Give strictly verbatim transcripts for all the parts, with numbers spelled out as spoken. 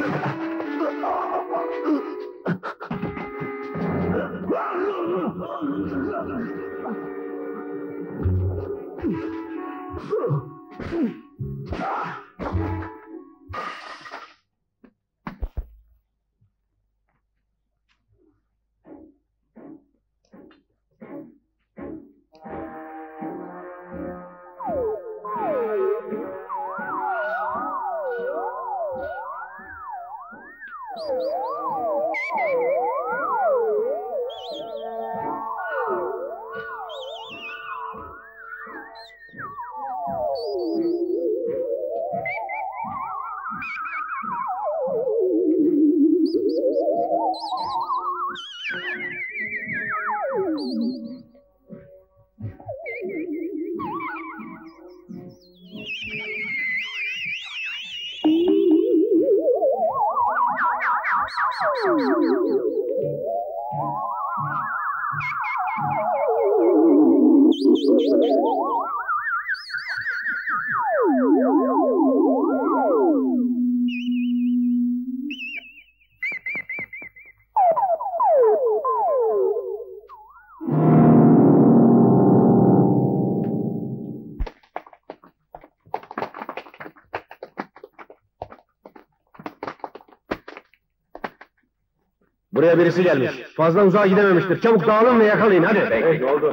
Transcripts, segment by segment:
Buraya birisi gelmiş. Fazla uzağa gidememiştir. Çabuk dağılın ve yakalayın, hadi. Peki, oldu.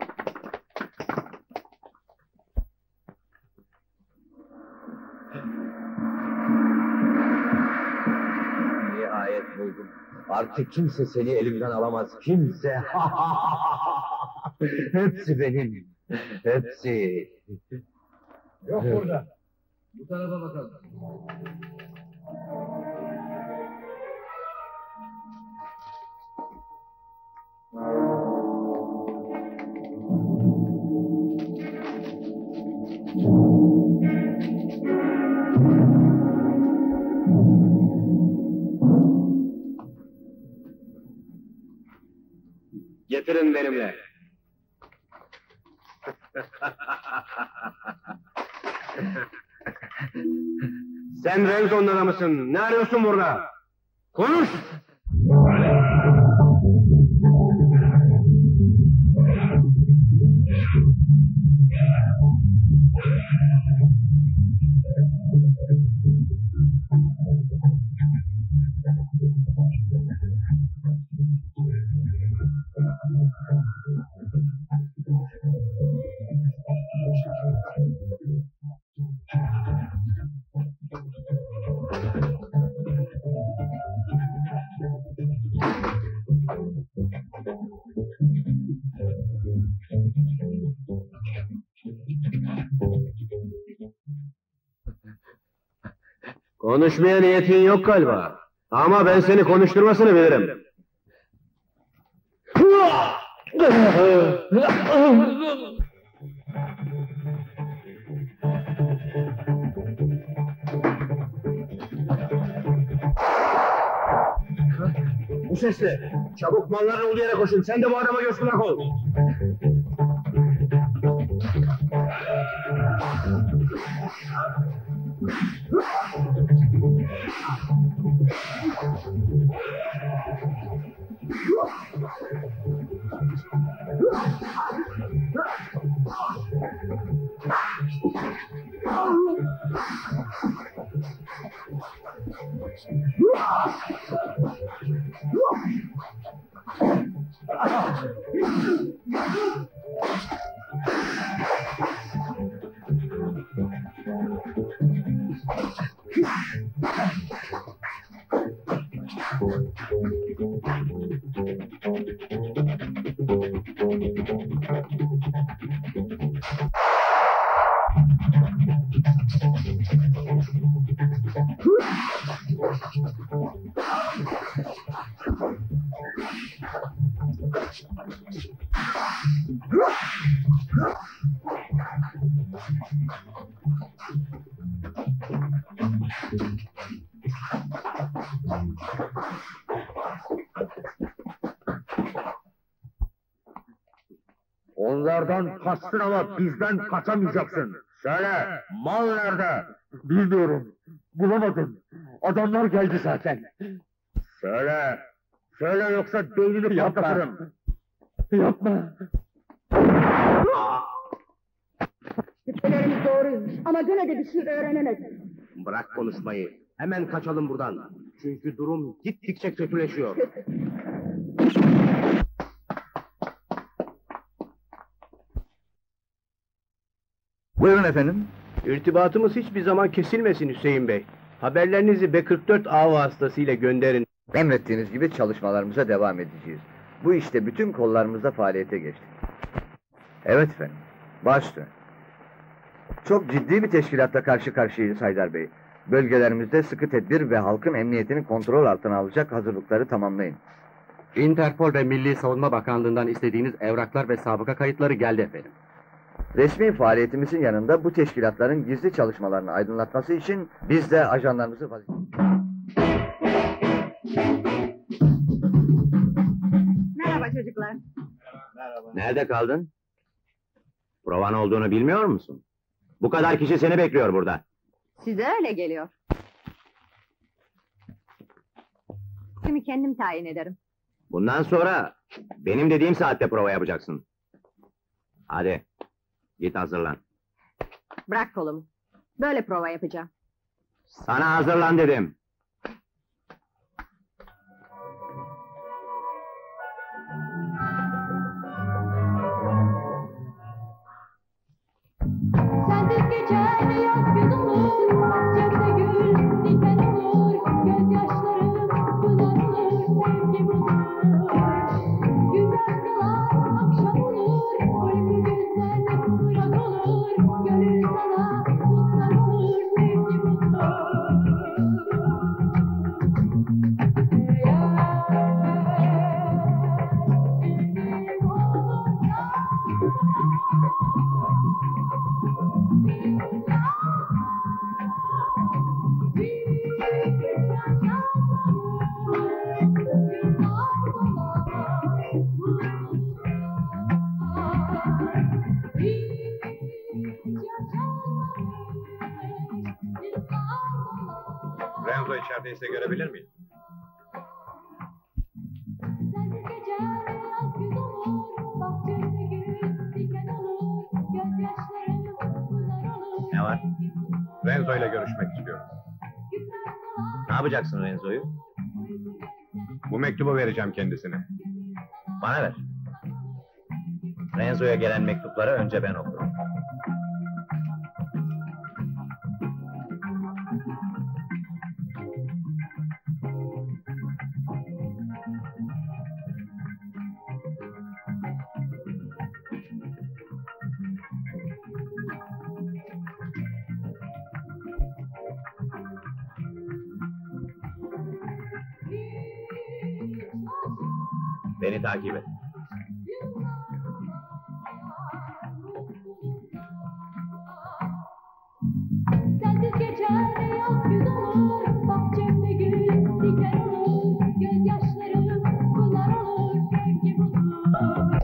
Nihayet buldum. Artık kimse seni elimden alamaz. Kimse. Hepsi benim. Hepsi. Yok burada. Bu tarafa bakalım. Getirin benimle. Sen Renzon'un adamısın. Ne arıyorsun burada? Konuş! Konuşmaya niyetin yok galiba. Ama ben seni konuşturmasını bilirim. Bu sesle. Çabuk malların olduğu yere koşun. Sen de bu adama göz kulak ol. Onlardan kaçtın ama bizden kaçamayacaksın. Söyle, mal nerede? Bilmiyorum. Bulamadım. Adamlar geldi zaten. Söyle. Söyle yoksa beynini Yapma. patlatırım. Yapma. Şüphelerimiz doğruymuş ama gene de bir şey öğrenemedik. Bırak konuşmayı. Hemen kaçalım buradan. Çünkü durum gittikçe kötüleşiyor. Buyurun efendim. İrtibatımız hiçbir zaman kesilmesin Hüseyin Bey. Haberlerinizi B kırk dört A vasıtasıyla gönderin. Emrettiğiniz gibi çalışmalarımıza devam edeceğiz. Bu işte bütün kollarımızda faaliyete geçtik. Evet efendim. Başüstüne. Çok ciddi bir teşkilatla karşı karşıyayız Haydar Bey. Bölgelerimizde sıkı tedbir ve halkın emniyetini kontrol altına alacak hazırlıkları tamamlayın. Interpol ve Milli Savunma Bakanlığı'ndan istediğiniz evraklar ve sabıka kayıtları geldi efendim. Resmi faaliyetimizin yanında bu teşkilatların gizli çalışmalarını aydınlatması için biz de ajanlarımızı vazifemiz... Merhaba çocuklar. Nerede kaldın? Provan olduğunu bilmiyor musun? Bu kadar kişi seni bekliyor burada. Size öyle geliyor. Şimdi kendim tayin ederim. Bundan sonra benim dediğim saatte prova yapacaksın. Hadi, git hazırlan. Bırak kolumu. Böyle prova yapacağım. Sana hazırlan dedim. Sensiz geçer yaz gün olur, bahçemde gül diken olur, gözyaşlarım pınar olur, sevgi bulur. Güzel kılar akşam olur, uyku gözler bırak olur, gönül sana tutlar olur, sevgi bulur. Renzo içerideyse görebilir miyim? Sensiz geçer yaz gün olur, bahçemde gül diken olur, gözyaşlarım pınar olur. Ne var? Renzo ile görüşmek istiyorum. Ne yapacaksın Renzo'yu? Bu mektubu vereceğim kendisine. Bana ver. Renzo'ya gelen mektupları önce ben okurum. Beni takip et. Sensiz geçer yaz gün olur, bahçemde gül diken olur, gözyaşlarım pınar olur, sevgi bulur.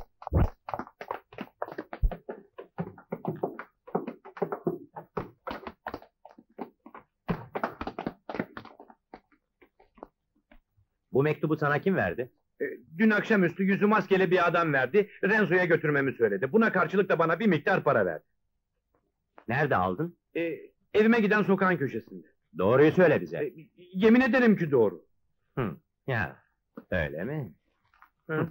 Bu mektubu sana kim verdi? E, Dün akşamüstü yüzü maskeli bir adam verdi. Renzo'ya götürmemi söyledi. Buna karşılık da bana bir miktar para verdi. Nerede aldın? E, evime giden sokağın köşesinde. Doğruyu söyle bize. E, yemin ederim ki doğru. Hı. Ya, öyle mi? Hı.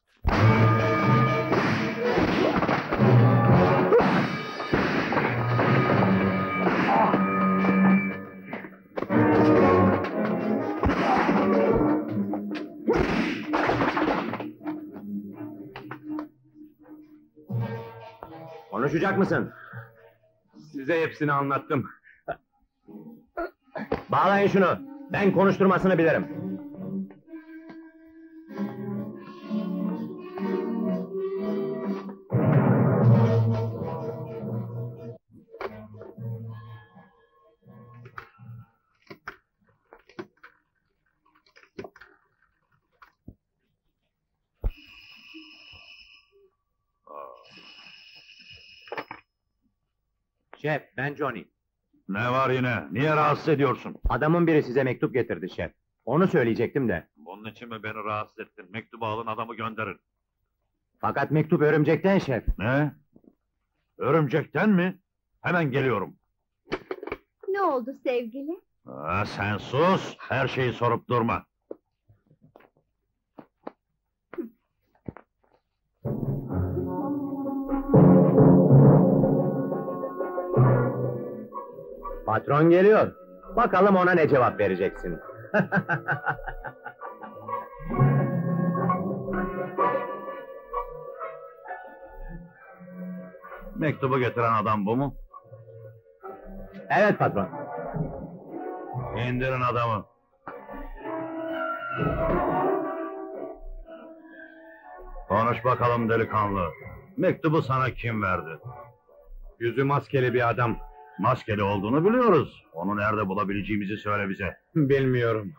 Konuşacak mısın? Size hepsini anlattım. Bağlayın şunu. Ben konuşturmasını bilirim. Şef, ben Johnny. Ne var yine? Niye rahatsız ediyorsun? Adamın biri size mektup getirdi şef. Onu söyleyecektim de. Bunun için mi beni rahatsız ettin? Mektubu alın, adamı gönderin. Fakat mektup örümcekten şef. Ne? Örümcekten mi? Hemen geliyorum. Ne oldu sevgili? Aa, sen sus, her şeyi sorup durma. Patron geliyor. Bakalım ona ne cevap vereceksin. Mektubu getiren adam bu mu? Evet patron. İndirin adamı. Konuş bakalım delikanlı. Mektubu sana kim verdi? Yüzü maskeli bir adam. Maskeli olduğunu biliyoruz. Onu nerede bulabileceğimizi söyle bize. Bilmiyorum.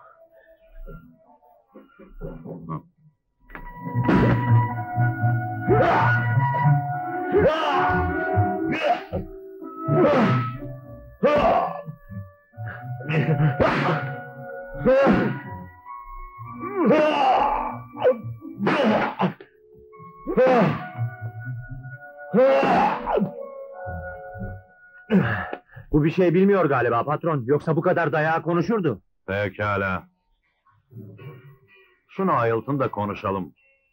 Bu bir şey bilmiyor galiba patron. Yoksa bu kadar dayağı konuşurdu. Pekala. Şunu ayıltın da konuşalım.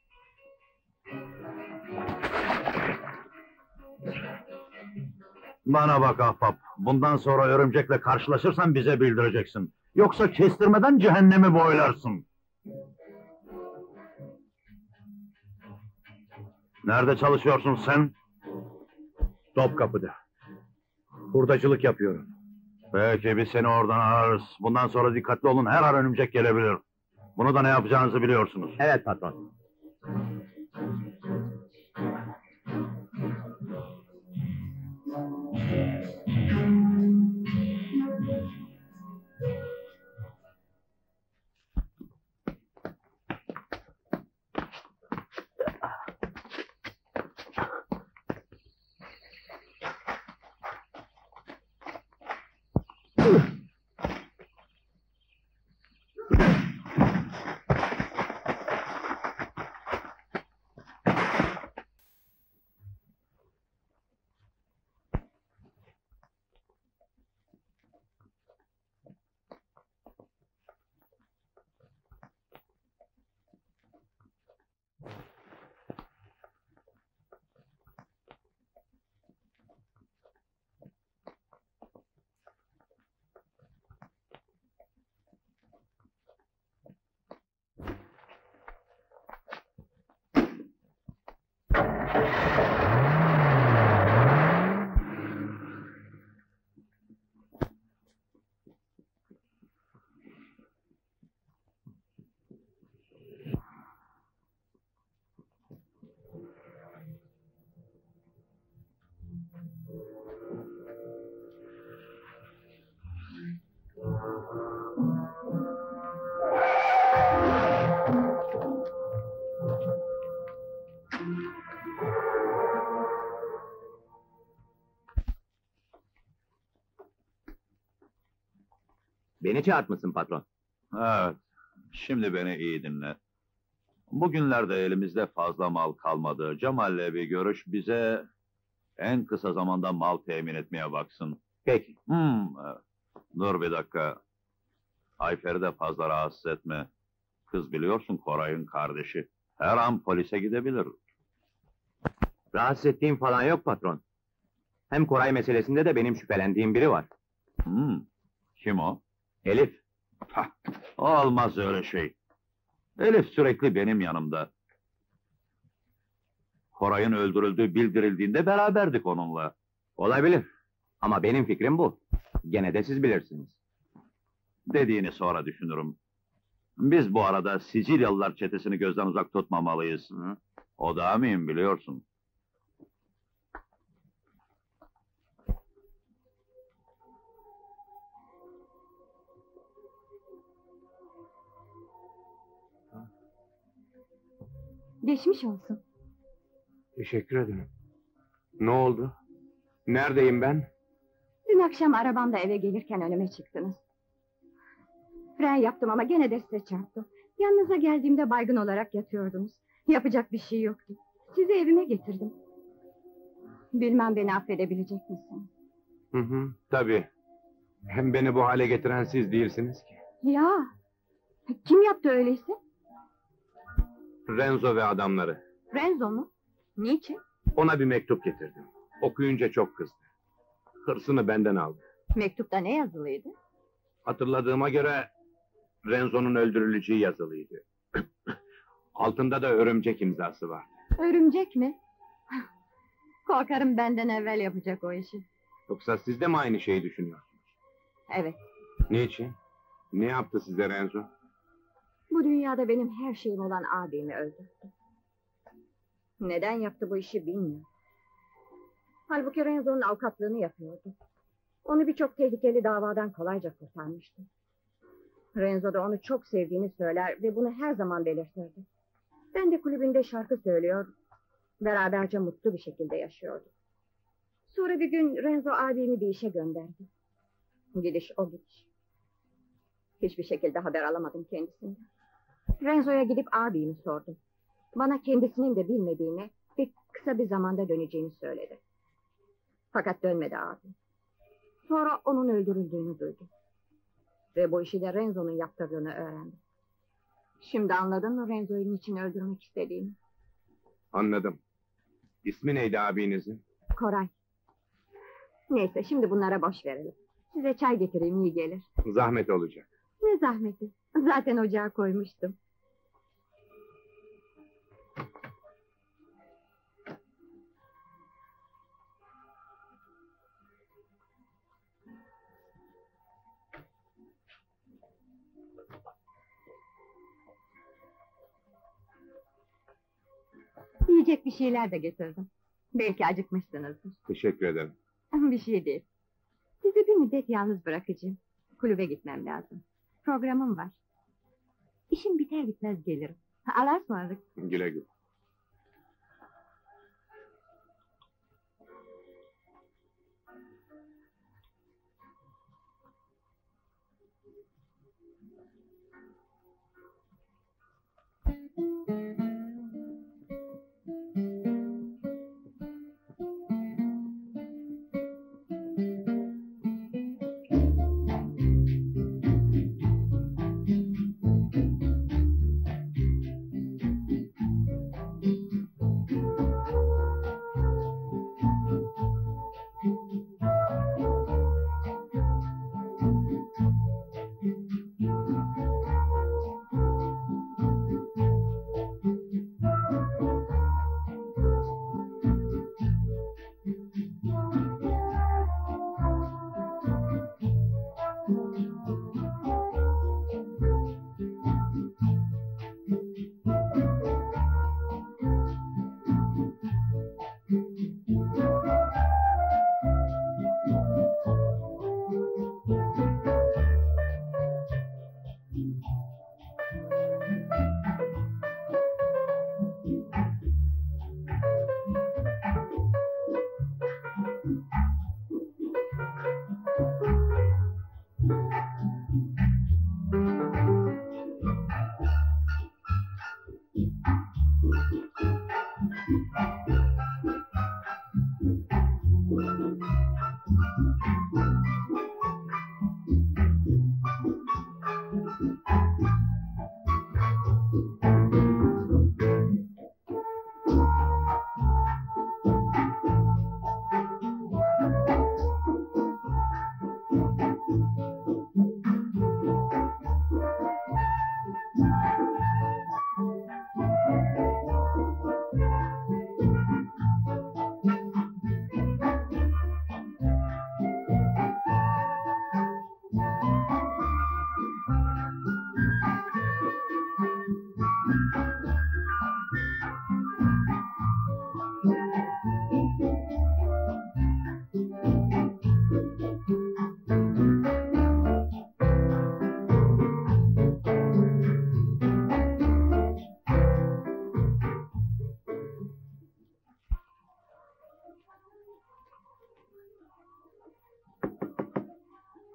Bana bak ahbap. Bundan sonra örümcekle karşılaşırsan bize bildireceksin. Yoksa kestirmeden cehennemi boylarsın. Nerede çalışıyorsun sen? Topkapı'da. Hurdacılık yapıyorum. Peki biz seni oradan ararız. Bundan sonra dikkatli olun, her an örümcek gelebilir. Bunu da ne yapacağınızı biliyorsunuz. Evet patron. Beni çağırtmışsın patron. Evet, şimdi beni iyi dinle. Bugünlerde elimizde fazla mal kalmadı. Cemal'le bir görüş, bize en kısa zamanda mal temin etmeye baksın. Peki. Hmm, dur bir dakika. Ayfer'i de fazla rahatsız etme. Kız biliyorsun Koray'ın kardeşi. Her an polise gidebilir. Rahatsız ettiğim falan yok patron. Hem Koray meselesinde de benim şüphelendiğim biri var. Hmm, kim o? Elif. Hah, olmaz öyle şey. Elif sürekli benim yanımda. Koray'ın öldürüldüğü bildirildiğinde beraberdik onunla. Olabilir. Ama benim fikrim bu. Gene de siz bilirsiniz. Dediğini sonra düşünürüm. Biz bu arada Sicilyalılar çetesini gözden uzak tutmamalıyız. Hı? O da mühim biliyorsun. Geçmiş olsun. Teşekkür ederim. Ne oldu? Neredeyim ben? Dün akşam arabamla eve gelirken önüme çıktınız. Fren yaptım ama gene de size çarptım. Yanınıza geldiğimde baygın olarak yatıyordunuz. Yapacak bir şey yoktu. Sizi evime getirdim. Bilmem beni affedebilecek misiniz? Hı hı, tabii. Hem beni bu hale getiren siz değilsiniz ki. Ya, kim yaptı öyleyse? Renzo ve adamları. Renzo mu? Niçin? Ona bir mektup getirdim. Okuyunca çok kızdı. Hırsını benden aldı. Mektupta ne yazılıydı? Hatırladığıma göre Renzo'nun öldürüleceği yazılıydı. Altında da örümcek imzası var. Örümcek mi? Korkarım benden evvel yapacak o işi. Yoksa siz de mi aynı şeyi düşünüyorsunuz? Evet, Niçin? Ne yaptı size Renzo? bu dünyada benim her şeyim olan abimi öldürdü. Neden yaptı bu işi bilmiyorum. Halbuki Renzo'nun avukatlığını yapıyordu. Onu birçok tehlikeli davadan kolayca kurtarmıştı. Renzo da onu çok sevdiğini söyler ve bunu her zaman belirtirdi. Ben de kulübünde şarkı söylüyor, beraberce mutlu bir şekilde yaşıyorduk. Sonra bir gün Renzo abimi bir işe gönderdi. Gidiş o gidiş. Hiçbir şekilde haber alamadım kendisinden. Renzo'ya gidip abimi sordum. Bana kendisinin de bilmediğini ve kısa bir zamanda döneceğini söyledi. Fakat dönmedi abi. Sonra onun öldürüldüğünü duydum. Ve bu işi de Renzo'nun yaptırdığını öğrendim. Şimdi anladın mı Renzo'yu niçin öldürmek istediğimi? Anladım. İsmi neydi abinizin? Koray. Neyse şimdi bunlara boş verelim. Size çay getireyim iyi gelir. Zahmet olacak. Ne zahmeti. Zaten ocağa koymuştum. Yiyecek bir şeyler de getirdim. Belki acıkmışsınızdır. Teşekkür ederim. Bir şey değil. Sizi bir müddet yalnız bırakacağım. Kulübe gitmem lazım. Programım var. İşim biter bitmez gelirim. Allah'a ısmarladık. Güle güle.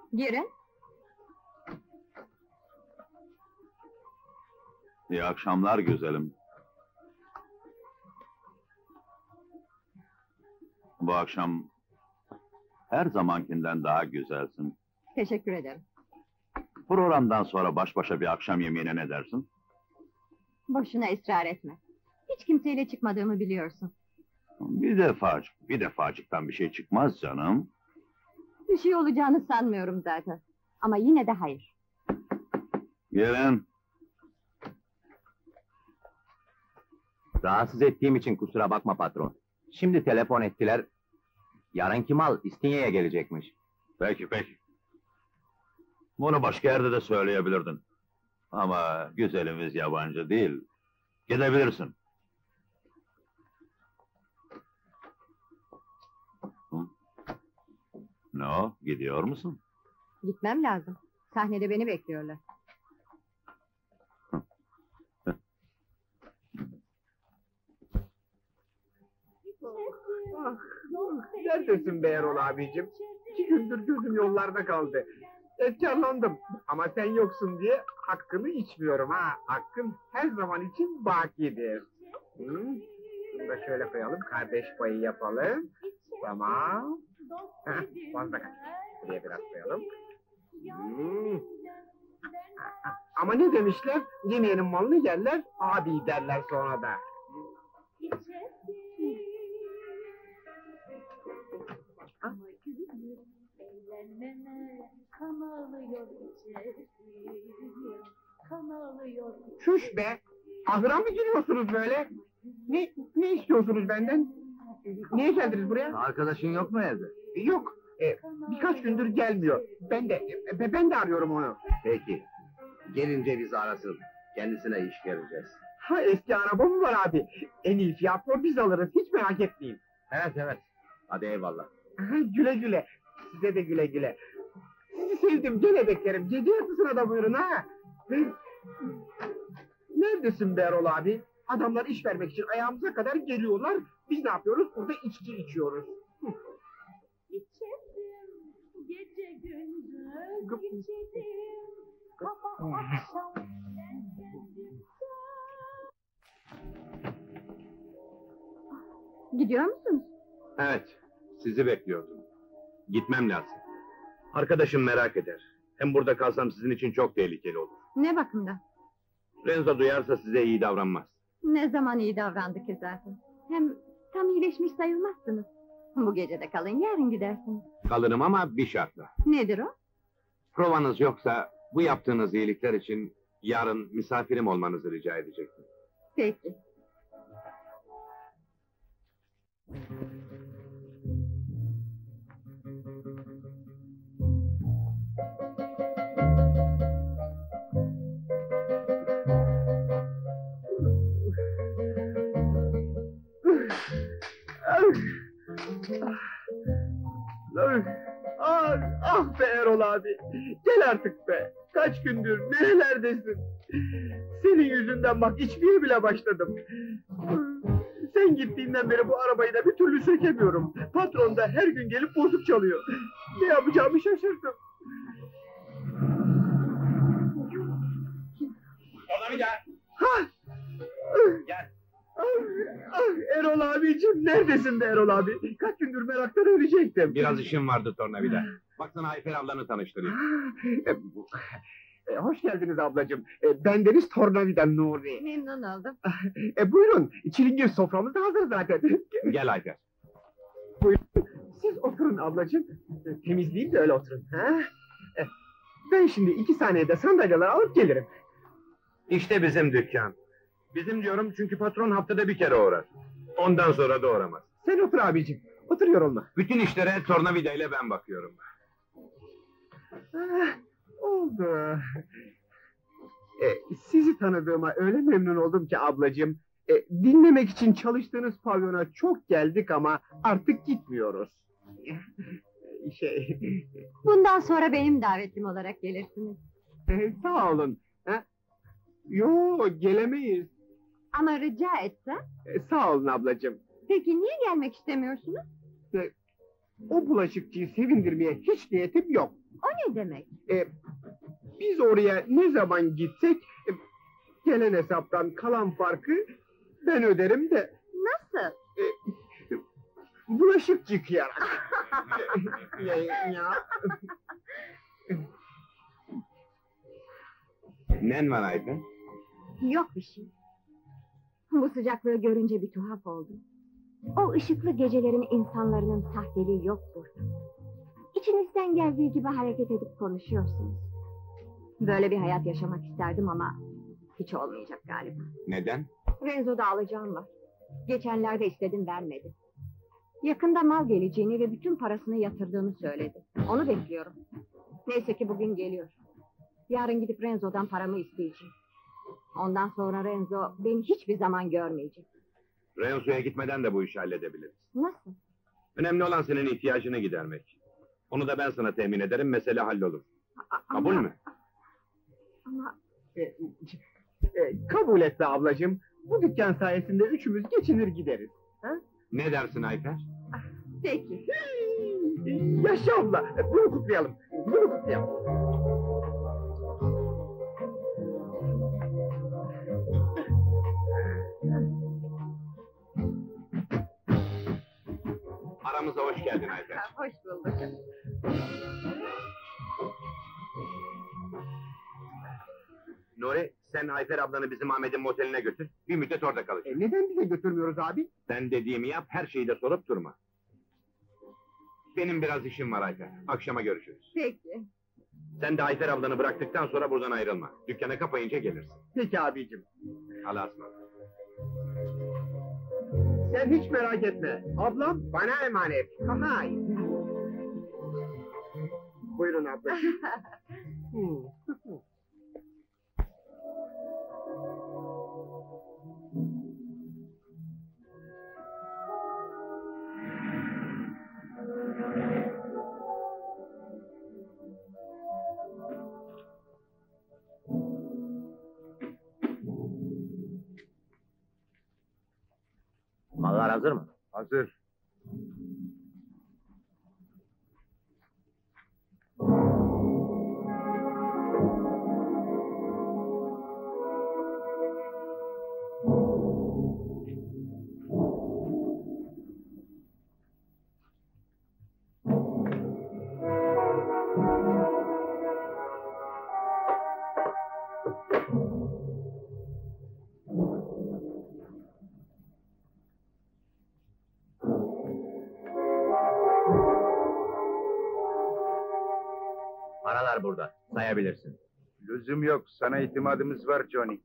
Girin. İyi akşamlar güzelim. Bu akşam her zamankinden daha güzelsin. Teşekkür ederim. Programdan sonra baş başa bir akşam yemeğine ne dersin? Boşuna ısrar etme. Hiç kimseyle çıkmadığımı biliyorsun. Bir defacık, bir defacıktan bir şey çıkmaz canım. Bir şey olacağını sanmıyorum zaten. Ama yine de hayır. Gelin. Rahatsız ettiğim için kusura bakma patron. Şimdi telefon ettiler. Yarınki mal İstinye'ye gelecekmiş. Peki, peki. Bunu başka yerde de söyleyebilirdin. Ama güzelimiz yabancı değil. Gidebilirsin. Hı? Ne o? Gidiyor musun? Gitmem lazım. Sahnede beni bekliyorlar. Ah, neredesin be Erol abicim? İki gündür gözüm yollarda kaldı. Efkarlandım ama sen yoksun diye hakkını içmiyorum ha. Hakkın her zaman için bakidir. Hı? Bunu da şöyle koyalım, kardeş payı yapalım. Tamam. Heh, fazla kaç. Buraya biraz koyalım. Hı. Ama ne demişler? Yemeyenin malını yerler, abi derler sonra da. Şuş be! Ahıra mı giriyorsunuz böyle? Ne, ne istiyorsunuz benden? Niye geldiniz buraya? Arkadaşın yok mu evde? Yok, e, birkaç gündür gelmiyor. Ben de, e, ben de arıyorum onu. Peki. Gelince bizi arasın. Kendisine iş vereceğiz. Ha, eski araba mı var abi? En iyi fiyatla biz alırız, hiç merak etmeyin. Evet evet. Hadi eyvallah. Aha, güle güle, size de güle güle. Sizi sevdim, gene beklerim. Gece yarısına da buyurun ha. Neredesin be Erol abi? Adamlar iş vermek için ayağımıza kadar geliyorlar. Biz ne yapıyoruz? Burada içki içiyoruz. Hı. İçerim, gece gündüz Gıp. içerim, sabah Hmm. akşam ben kendim. Gidiyor musunuz? Evet, sizi bekliyordum. Gitmem lazım. Arkadaşım merak eder. Hem burada kalsam sizin için çok tehlikeli olur. Ne bakımdan? Renzo duyarsa size iyi davranmaz. Ne zaman iyi davrandı ki zaten. Hem tam iyileşmiş sayılmazsınız. Bu gece de kalın, yarın gidersiniz. Kalırım ama bir şartla. Nedir o? Provanız yoksa bu yaptığınız iyilikler için yarın misafirim olmanızı rica edecektim. Peki. Ah, ah be Erol abi. Gel artık be. Kaç gündür nerelerdesin? Senin yüzünden bak içmeye bile başladım. Sen gittiğinden beri bu arabayı da bir türlü sökemiyorum. Patron da her gün gelip bozuk çalıyor. Ne yapacağımı şaşırdım. Ona bir daha. Ha! Gel. Ah, ah, Erol abicim neredesin be Erol abi? Kaç gündür meraktan ölecektim. Biraz işim vardı tornavida. Baksana Ayfer ablanı tanıştırayım. E, bu- e, hoş geldiniz ablacığım. E, bendeniz Tornavida Nuri. Memnun oldum. E, buyurun, çilingir soframız da hazır zaten. Gel Ayfer. Siz oturun ablacığım. E, temizleyeyim de öyle oturun. Ha? E, ben şimdi iki saniyede sandalyeler alıp gelirim. İşte bizim dükkan. Bizim diyorum çünkü patron haftada bir kere uğrar. Ondan sonra da uğramaz. Sen otur abicim. Otur yorulma. Bütün işlere tornavida ile ben bakıyorum. Ah, oldu. E, sizi tanıdığıma öyle memnun oldum ki ablacığım. E, dinlemek için çalıştığınız pavyona çok geldik ama artık gitmiyoruz. şey, Bundan sonra benim davetlim olarak gelirsiniz. e, sağ olun. Ha? Yo, gelemeyiz. Ama rica etsem, E, sağ olun ablacığım. peki niye gelmek istemiyorsunuz? O bulaşıkçıyı sevindirmeye hiç niyetim yok. O ne demek? E, biz oraya ne zaman gitsek, e, gelen hesaptan kalan farkı ben öderim de Nasıl? e, bulaşık yıkayarak. ya, ya. Nen var Ayfer? Yok bir şey. Bu sıcaklığı görünce bir tuhaf oldum. O ışıklı gecelerin insanların sahteliği yok burada. İçinizden geldiği gibi hareket edip konuşuyorsunuz. Böyle bir hayat yaşamak isterdim ama hiç olmayacak galiba. Neden? Renzo'da alacağım var. Geçenlerde istedim, vermedi. Yakında mal geleceğini ve bütün parasını yatırdığını söyledi. Onu bekliyorum. Neyse ki bugün geliyor. Yarın gidip Renzo'dan paramı isteyeceğim. Ondan sonra Renzo beni hiçbir zaman görmeyecek. Renzo'ya gitmeden de bu işi halledebiliriz. Nasıl? Önemli olan senin ihtiyacını gidermek. Onu da ben sana temin ederim, mesele hallolur. A- Kabul ama- mü? Ama E, e, kabul et be ablacığım. Bu dükkan sayesinde üçümüz geçinir gideriz. Ne dersin Ayfer? peki. Yaşa abla, bunu kutlayalım. Bunu kutlayalım. Aramıza hoş geldin Ayfer. Hoş bulduk. Nuri, sen Ayfer ablanı bizim Ahmet'in moteline götür. Bir müddet orada kalacak. E, neden bize götürmüyoruz abi? Ben dediğimi yap, her şeyi de sorup durma. Benim biraz işim var Ayfer. Akşama görüşürüz. Peki. Sen de Ayfer ablanı bıraktıktan sonra buradan ayrılma. Dükkanı kapayınca gelirsin. Peki abicim. Allah'a ısmarladık. Sen hiç merak etme. Ablam bana emanet. Hay. Buyurun ablacığım. Hmm. Mallar hazır mı? Hazır. Paralar burada. Sayabilirsin. Lüzum yok. Sana itimadımız var Johnny.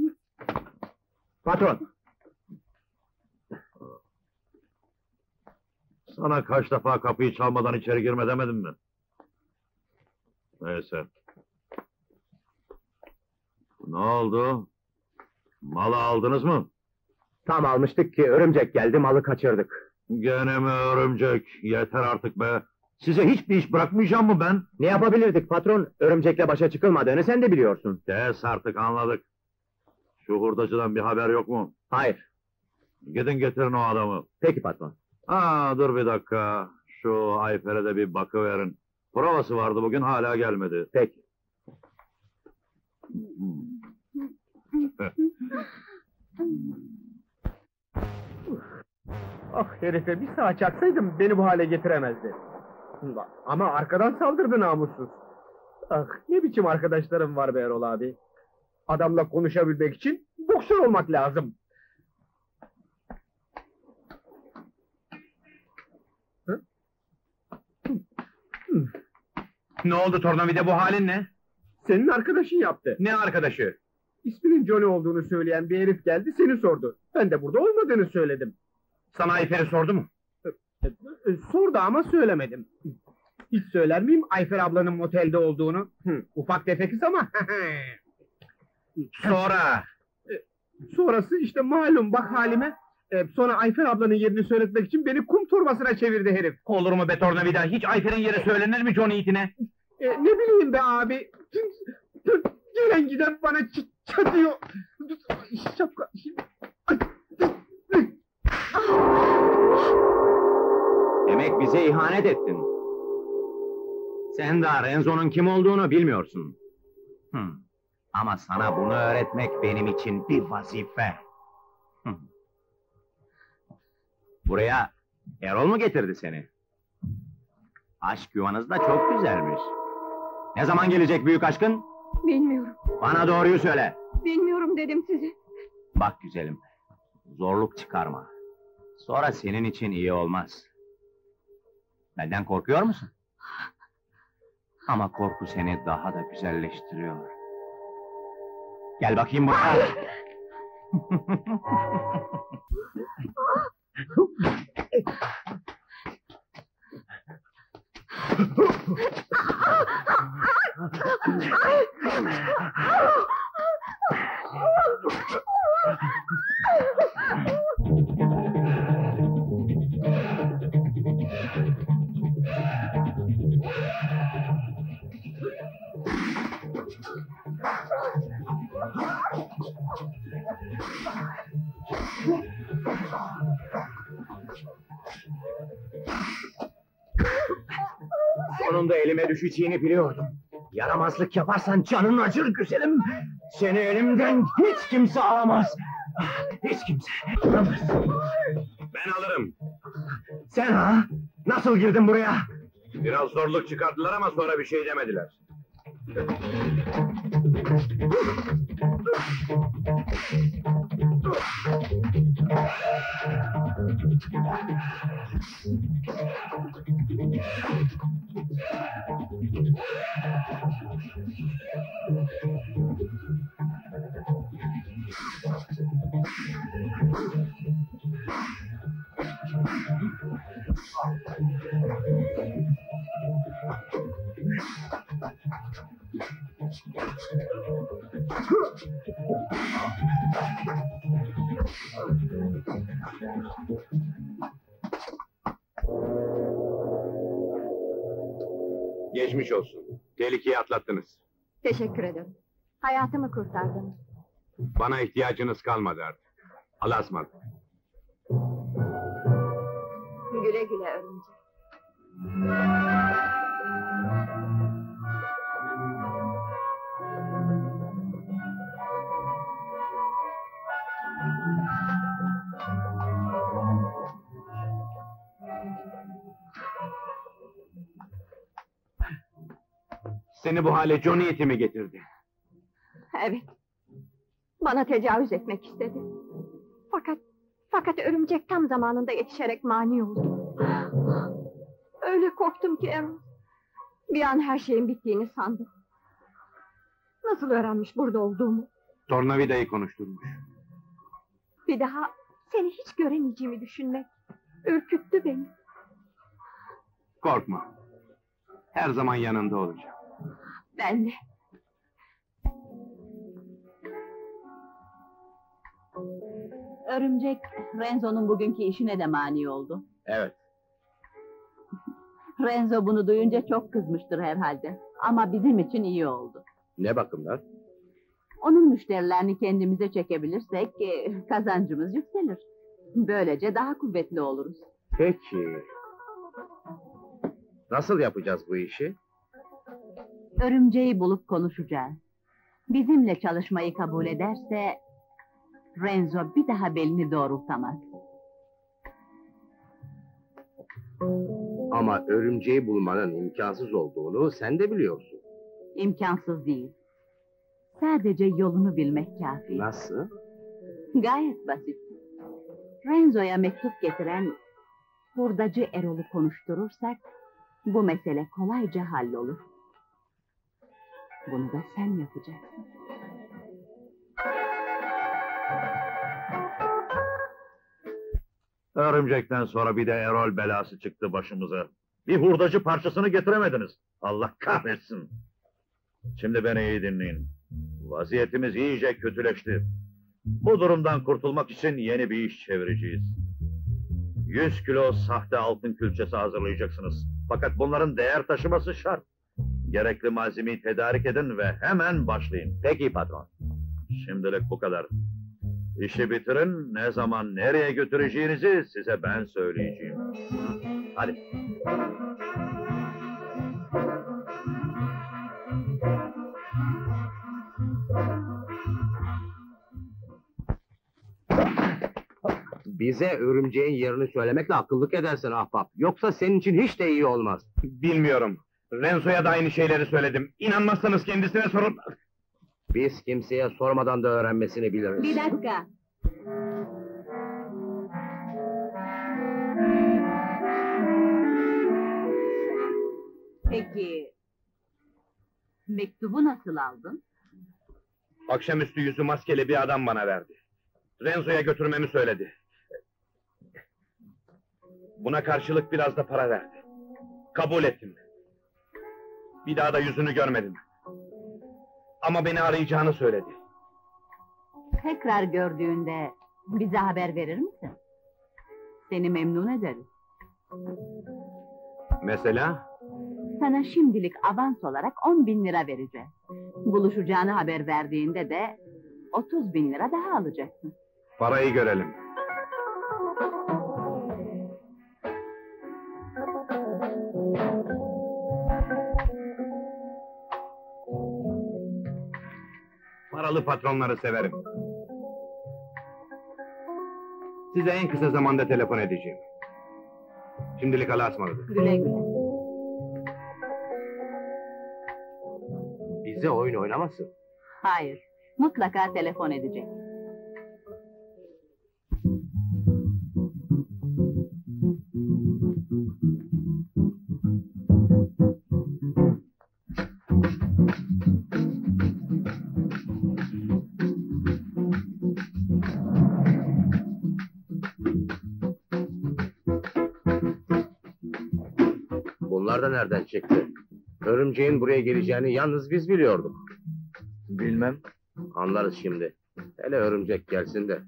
Patron! Sana kaç defa kapıyı çalmadan içeri girme demedim mi? Neyse. Ne oldu? Malı aldınız mı? Tam almıştık ki örümcek geldi, malı kaçırdık. Gene mi örümcek? Yeter artık be! Size hiçbir iş bırakmayacağım mı ben? Ne yapabilirdik patron? Örümcekle başa çıkılmadığını sen de biliyorsun. Kes artık, anladık. Şu hurdacıdan bir haber yok mu? Hayır. Gidin getirin o adamı. Peki patron. Aa, dur bir dakika. Şu Ayfer'e de bir bakıverin. Provası vardı bugün, hala gelmedi. Peki. Ah, herife bir sağ çaksaydım beni bu hale getiremezdi. Ama arkadan saldırdı namussuz. Ah, ne biçim arkadaşlarım var be Erol abi. Adamla konuşabilmek için boksör olmak lazım. Hı? Ne oldu tornavida, bu halin ne? Senin arkadaşın yaptı. Ne arkadaşı? İsminin Johnny olduğunu söyleyen bir herif geldi, seni sordu. Ben de burada olmadığını söyledim. Sana Ayfer'i sordu mu? E, e, Sordu ama söylemedim. Hiç söyler miyim Ayfer ablanın motelde olduğunu? Hı, ufak tefekiz ama. Sonra? Sonrası işte malum, bak halime. E, sonra Ayfer ablanın yerini söyletmek için beni kum torbasına çevirdi herif. Olur mu be tornavida? Hiç Ayfer'in yeri söylenir mi Johnny itine? E, ne bileyim be abi. Gelen giden bana ç- çatıyor. Şapka. Demek bize ihanet ettin. Sen daha Renzo'nun kim olduğunu bilmiyorsun. Hı. Ama sana bunu öğretmek benim için bir vazife. Hı. Buraya Erol mu getirdi seni? Aşk yuvanız da çok güzelmiş. Ne zaman gelecek büyük aşkın? Bilmiyorum, Bana doğruyu söyle. bilmiyorum dedim size. Bak güzelim, zorluk çıkarma. Sonra senin için iyi olmaz. Benden korkuyor musun? Ama korku seni daha da güzelleştiriyor. Gel bakayım buraya. Sonunda elime düşeceğini biliyordum. Yaramazlık yaparsan canın acır güzelim. Seni elimden hiç kimse alamaz. Hiç kimse alamaz. Ben alırım. Sen ha? Nasıl girdin buraya? Biraz zorluk çıkardılar ama sonra bir şey demediler. Geçmiş olsun. Tehlikeyi atlattınız. Teşekkür ederim. Hayatımı kurtardınız. Bana ihtiyacınız kalmadı artık. Allah'a ısmarladık. Güle güle örümcek. Seni bu hale Johnny eti mi getirdi? Evet. Bana tecavüz etmek istedi. Fakat, fakat örümcek tam zamanında yetişerek mani oldu. Öyle korktum ki Erol. Bir an her şeyin bittiğini sandım. Nasıl öğrenmiş burada olduğumu? Tornavidayı konuşturmuş. Bir daha seni hiç göremeyeceğimi düşünmek ürküttü beni. Korkma. Her zaman yanında olacağım. Ben de. Örümcek, Renzo'nun bugünkü işine de mani oldu. Evet. Renzo bunu duyunca çok kızmıştır herhalde. Ama bizim için iyi oldu. Ne bakımdan? Onun müşterilerini kendimize çekebilirsek e, kazancımız yükselir. Böylece daha kuvvetli oluruz. Peki. Nasıl yapacağız bu işi? Örümceği bulup konuşacağız. Bizimle çalışmayı kabul ederse Renzo bir daha belini doğrultamaz. Ama örümceği bulmanın imkansız olduğunu sen de biliyorsun. İmkansız değil. Sadece yolunu bilmek kafi. Nasıl? Gayet basit. Renzo'ya mektup getiren hurdacı Erol'u konuşturursak bu mesele kolayca hallolur. Bunu da sen yapacaksın. Örümcekten sonra bir de Erol belası çıktı başımıza. Bir hurdacı parçasını getiremediniz. Allah kahretsin. Şimdi beni iyi dinleyin. Vaziyetimiz iyice kötüleşti. Bu durumdan kurtulmak için yeni bir iş çevireceğiz. Yüz kilo sahte altın külçesi hazırlayacaksınız. Fakat bunların değer taşıması şart. Gerekli malzemeyi tedarik edin ve hemen başlayın. Peki patron. Şimdilik bu kadar. İşi bitirin, ne zaman nereye götüreceğinizi size ben söyleyeceğim. Hadi. Bize örümceğin yerini söylemekle akıllık edersin ahbap. Yoksa senin için hiç de iyi olmaz. Bilmiyorum. Renzo'ya da aynı şeyleri söyledim. İnanmazsanız kendisine sorun. Biz kimseye sormadan da öğrenmesini biliriz. Bir dakika. Peki, mektubu nasıl aldın? Akşamüstü yüzü maskeli bir adam bana verdi. Renzo'ya götürmemi söyledi. Buna karşılık biraz da para verdi. Kabul ettim. Bir daha da yüzünü görmedim. Ama beni arayacağını söyledi. Tekrar gördüğünde bize haber verir misin? Seni memnun ederiz. Mesela? Sana şimdilik avans olarak on bin lira vereceğiz. Buluşacağını haber verdiğinde de otuz bin lira daha alacaksın. Parayı görelim. Paralı patronları severim. Size en kısa zamanda telefon edeceğim. Şimdilik Allah'a ısmarladık. Güle güle. Bize oyun oynamasın. Hayır, mutlaka telefon edecek. Bunlar da nereden çıktı? Örümceğin buraya geleceğini yalnız biz biliyorduk. Bilmem. Anlarız şimdi. Hele örümcek gelsin de.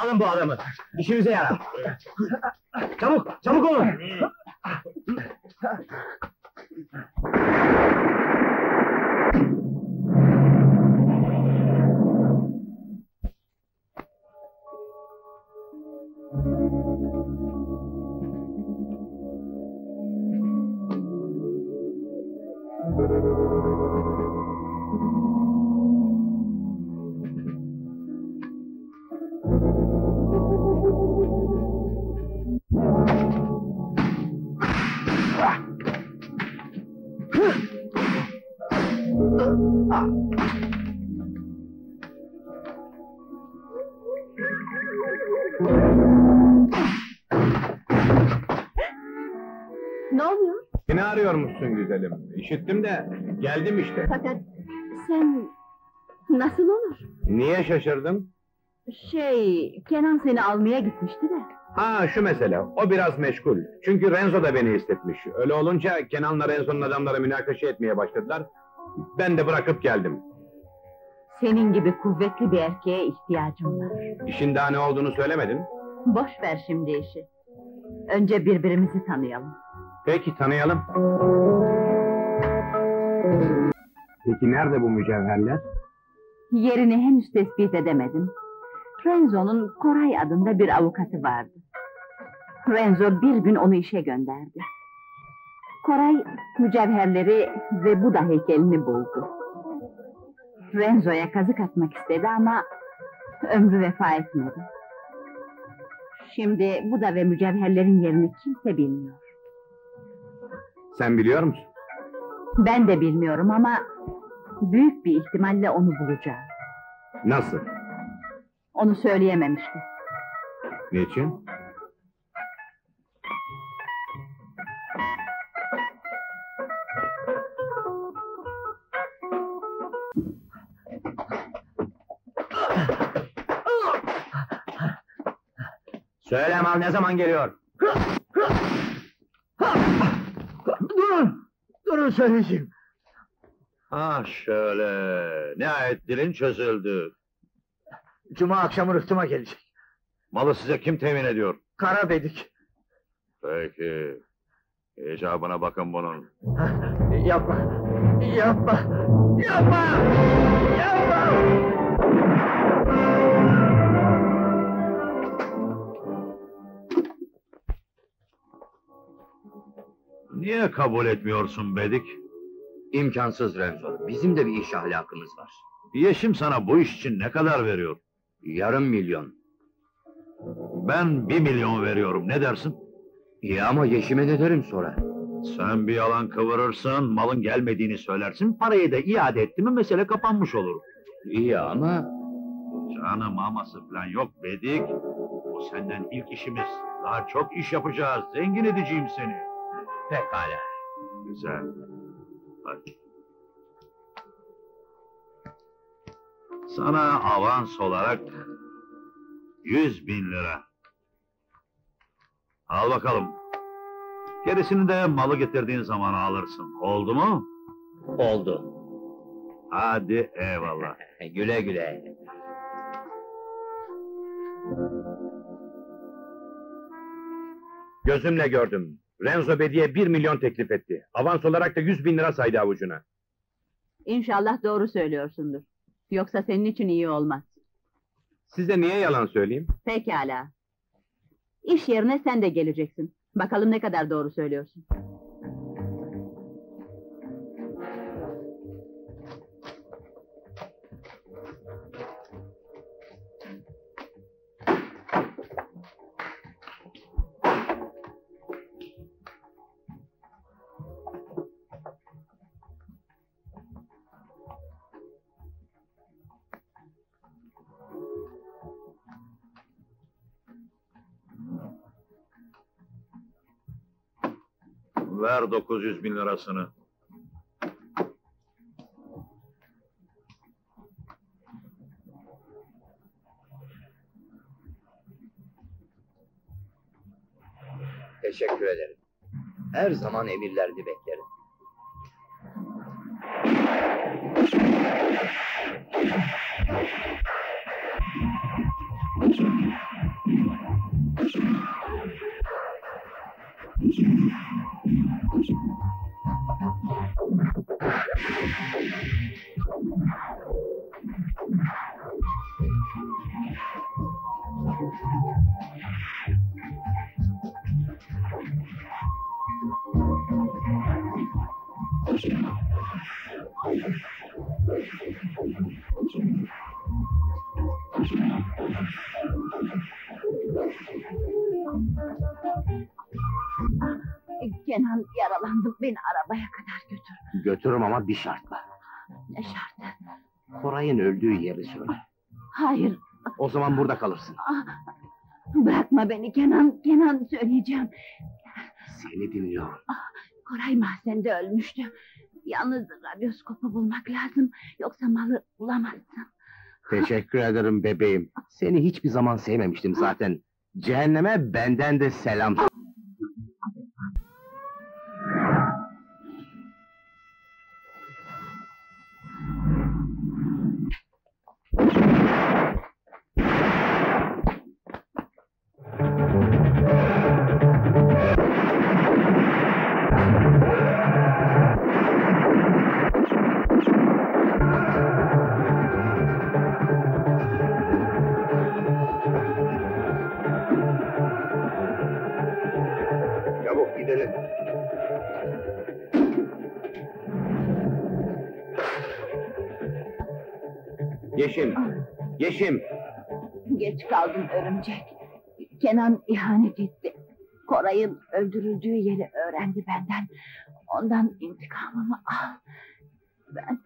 Alın bu adamı. İşimize yarar. Çabuk, çabuk olun. Ne oluyor? Beni arıyormuşsun güzelim. İşittim de geldim işte. Fakat sen nasıl olur? Niye şaşırdın? Şey, Kenan seni almaya gitmişti de. Ha şu mesele, o biraz meşgul. Çünkü Renzo da beni istetmiş. Öyle olunca Kenan'la Renzo'nun adamları münakaşa etmeye başladılar. Ben de bırakıp geldim. Senin gibi kuvvetli bir erkeğe ihtiyacım var. İşin daha ne olduğunu söylemedin. Boş ver şimdi işi. Önce birbirimizi tanıyalım. Peki tanıyalım. Peki nerede bu mücevherler? Yerini henüz tespit edemedim. Renzo'nun Koray adında bir avukatı vardı. Renzo bir gün onu işe gönderdi. Koray mücevherleri ve Buda heykelini buldu. Renzo'ya kazık atmak istedi ama ömrü vefa etmedi. Şimdi Buda ve mücevherlerin yerini kimse bilmiyor. Sen biliyor musun? Ben de bilmiyorum ama büyük bir ihtimalle onu bulacağım. Nasıl? Onu söyleyememiştim. Niçin? Söyle mal ne zaman geliyor? Durun! Durun söyleyeceğim. Ha şöyle, nihayet dilin çözüldü. Cuma akşamı rıhtıma gelecek. Malı size kim temin ediyor? Karabedik. Peki, icabına bakın bunun. Yapma! Yapma! Yapma! Yapma! Niye kabul etmiyorsun Bedik? İmkansız Renzo. Bizim de bir iş ahlakımız var. Yeşim sana bu iş için ne kadar veriyor? Yarım milyon. Ben bir milyon veriyorum, ne dersin? İyi ama Yeşim'e ne derim sonra? Sen bir yalan kıvırırsın, malın gelmediğini söylersin, parayı da iade etti mi mesele kapanmış olur. İyi ama... Canım aması falan yok Bedik. Bu senden ilk işimiz. Daha çok iş yapacağız, zengin edeceğim seni. Pekala. Güzel. Hadi. Sana avans olarak yüz bin lira. Al bakalım. Gerisini de malı getirdiğin zaman alırsın. Oldu mu? Oldu. Hadi eyvallah. Güle güle. Gözümle gördüm. Renzo Bedi'ye bir milyon teklif etti. Avans olarak da yüz bin lira saydı avucuna. İnşallah doğru söylüyorsundur. Yoksa senin için iyi olmaz. Size niye yalan söyleyeyim? Pekala. İş yerine sen de geleceksin. Bakalım ne kadar doğru söylüyorsun. Ver dokuz yüz bin lirasını. Teşekkür ederim. Her zaman emirlerini beklerim. Kenan, yaralandım, beni arabaya kadar götür. Götürürüm ama bir şartla. Ne şartı? Koray'ın öldüğü yeri söyle. Hayır, O zaman burada kalırsın. ah, bırakma beni Kenan, Kenan söyleyeceğim. Seni dinliyorum. Koray mahzende ölmüştü. Yalnız radyoskopu bulmak lazım, yoksa malı bulamazsın. Teşekkür ederim bebeğim. Seni hiçbir zaman sevmemiştim zaten. Cehenneme benden de selam. Çabuk gidelim. Yeşim, Yeşim. Geç kaldım örümcek. Kenan ihanet etti. Koray'ın öldürüldüğü yeri öğrendi benden. Ondan intikamımı al. Ben...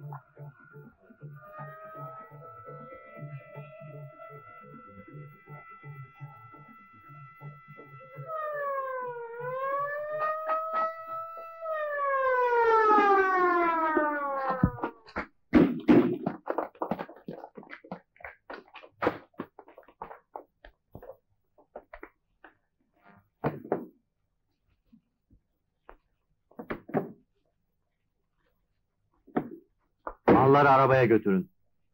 Malları arabaya götürün.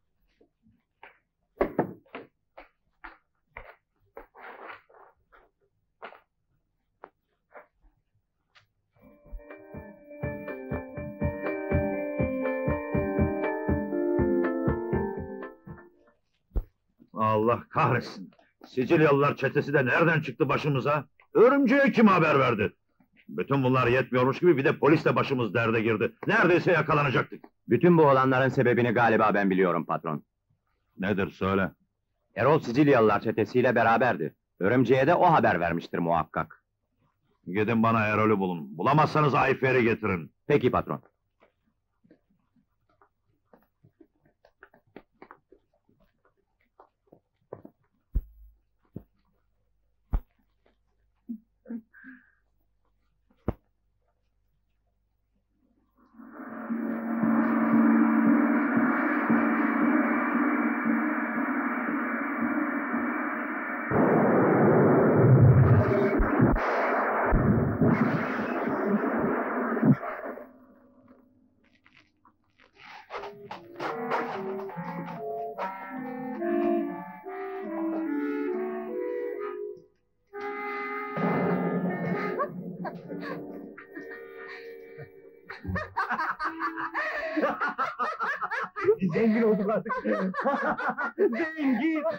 Allah kahretsin. Sicilyalılar çetesi de nereden çıktı başımıza? Örümceğe kim haber verdi? Bütün bunlar yetmiyormuş gibi bir de polis de başımız derde girdi. Neredeyse yakalanacaktık. Bütün bu olanların sebebini galiba ben biliyorum patron. Nedir söyle. Erol Sicilyalılar çetesiyle beraberdi. Örümceğe de o haber vermiştir muhakkak. Gidin bana Erol'ü bulun. Bulamazsanız Ayfer'i getirin. Peki patron. Zengin olduk artık. Zengin.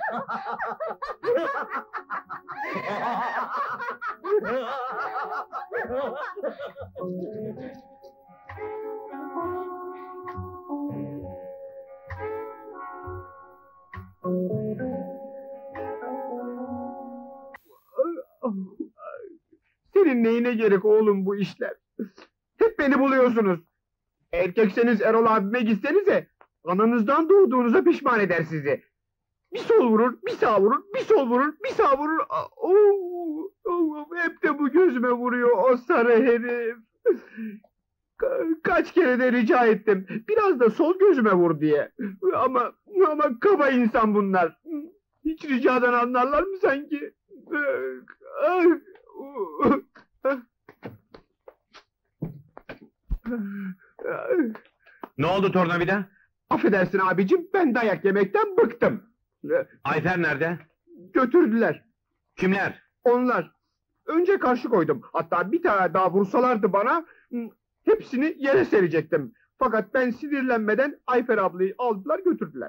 Senin neyine gerek oğlum bu işler? Hep beni buluyorsunuz. Erkekseniz Erol abime gitsenize, ananızdan doğduğunuza pişman eder sizi. Bir sol vurur, bir sağ vurur, bir sol vurur, bir sağ vurur. Oo, oo, hep de bu gözüme vuruyor o sarı herif. Ka- kaç kere de rica ettim, biraz da sol gözüme vur diye. Ama ama kaba insan bunlar. Hiç ricadan anlarlar mı sanki? Ah, ah. Ne oldu tornavida? Affedersin abicim, ben dayak yemekten bıktım. Ayfer nerede? Götürdüler. Kimler? Onlar. Önce karşı koydum. Hatta bir tane daha vursalardı bana, hepsini yere serecektim. Fakat ben sinirlenmeden Ayfer ablayı aldılar götürdüler.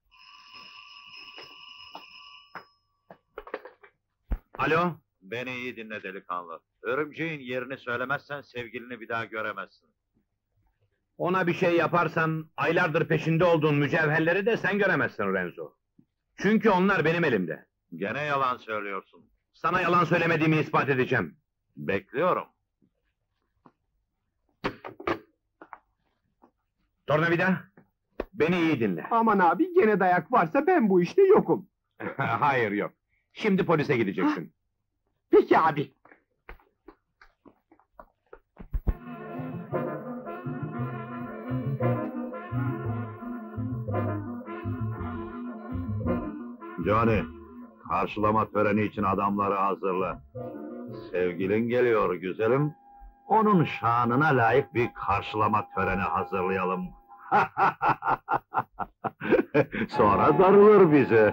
Alo? Beni iyi dinle delikanlı. Örümceğin yerini söylemezsen sevgilini bir daha göremezsin. Ona bir şey yaparsan aylardır peşinde olduğun mücevherleri de sen göremezsin Renzo. Çünkü onlar benim elimde. Gene yalan söylüyorsun. Sana yalan söylemediğimi ispat edeceğim. Bekliyorum. Tornavida, beni iyi dinle. Aman abi, gene dayak varsa ben bu işte yokum. Hayır yok. Şimdi polise gideceksin. Peki abi. Johnny, karşılama töreni için adamları hazırla. Sevgilin geliyor güzelim. Onun şanına layık bir karşılama töreni hazırlayalım. Sonra darılır bize.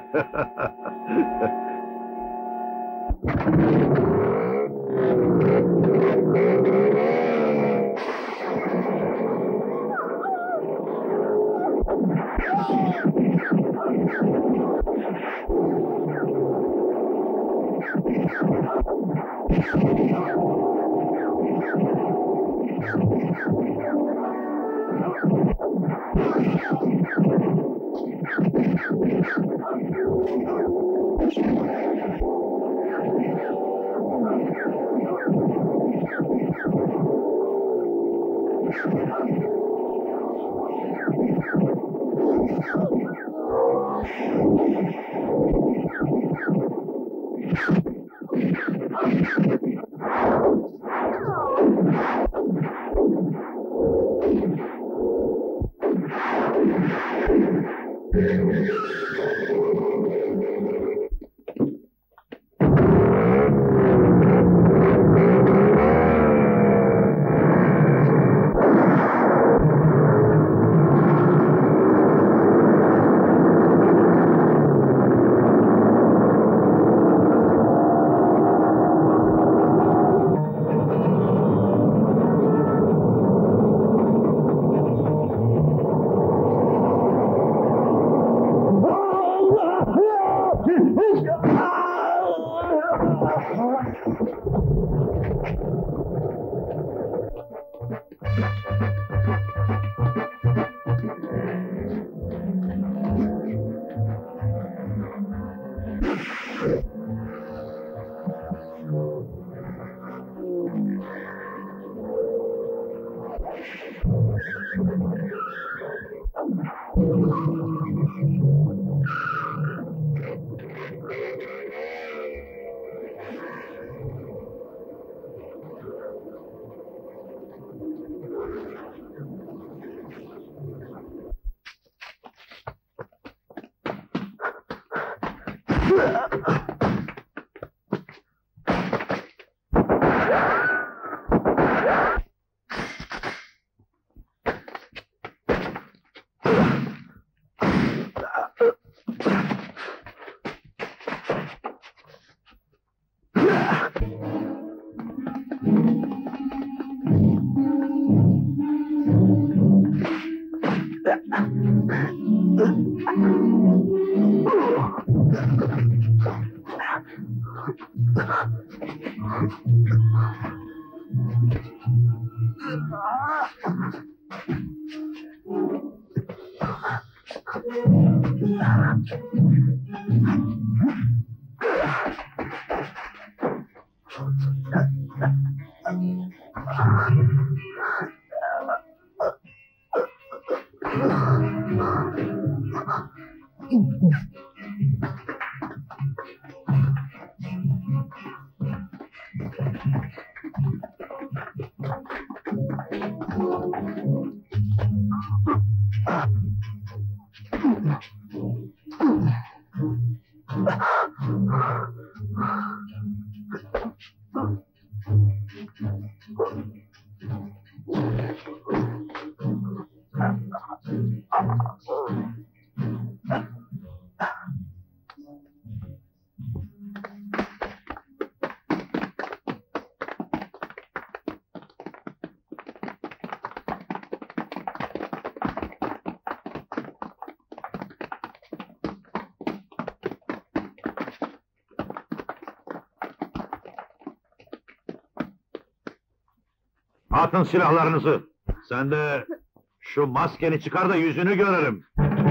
Atın silahlarınızı. Sen de şu maskeni çıkar da yüzünü görelim.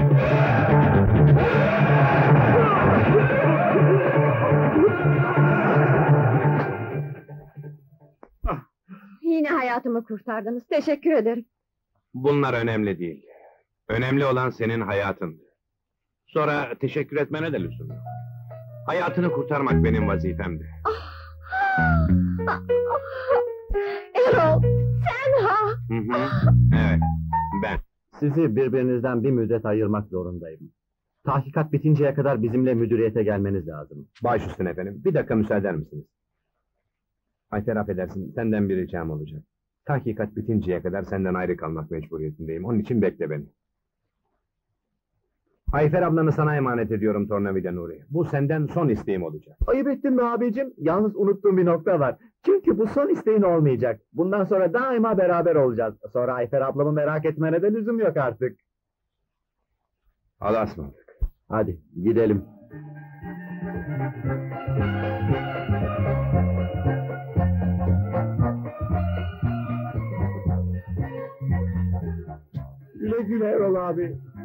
Yine hayatımı kurtardınız. Teşekkür ederim. Bunlar önemli değil. Önemli olan senin hayatın. Sonra teşekkür etmene de lüzum yok. Hayatını kurtarmak benim vazifemdi. Erol, sen ha! Hı hı, evet, ben. Sizi birbirinizden bir müddet ayırmak zorundayım. Tahkikat bitinceye kadar bizimle müdüriyete gelmeniz lazım. Baş üstüne efendim, bir dakika müsaade eder misiniz? Ayfer affedersin, senden bir ricam olacak. Tahkikat bitinceye kadar senden ayrı kalmak mecburiyetindeyim, onun için bekle beni. Ayfer ablanı sana emanet ediyorum Tornavida Nuri. Bu senden son isteğim olacak. Ayıp ettin mi abicim? Yalnız unuttuğum bir nokta var. Çünkü bu son isteğin olmayacak. Bundan sonra daima beraber olacağız. Sonra Ayfer ablamı merak etmene de lüzum yok artık. Allah'a ısmarladık. Hadi gidelim. Güle güle Erol abi.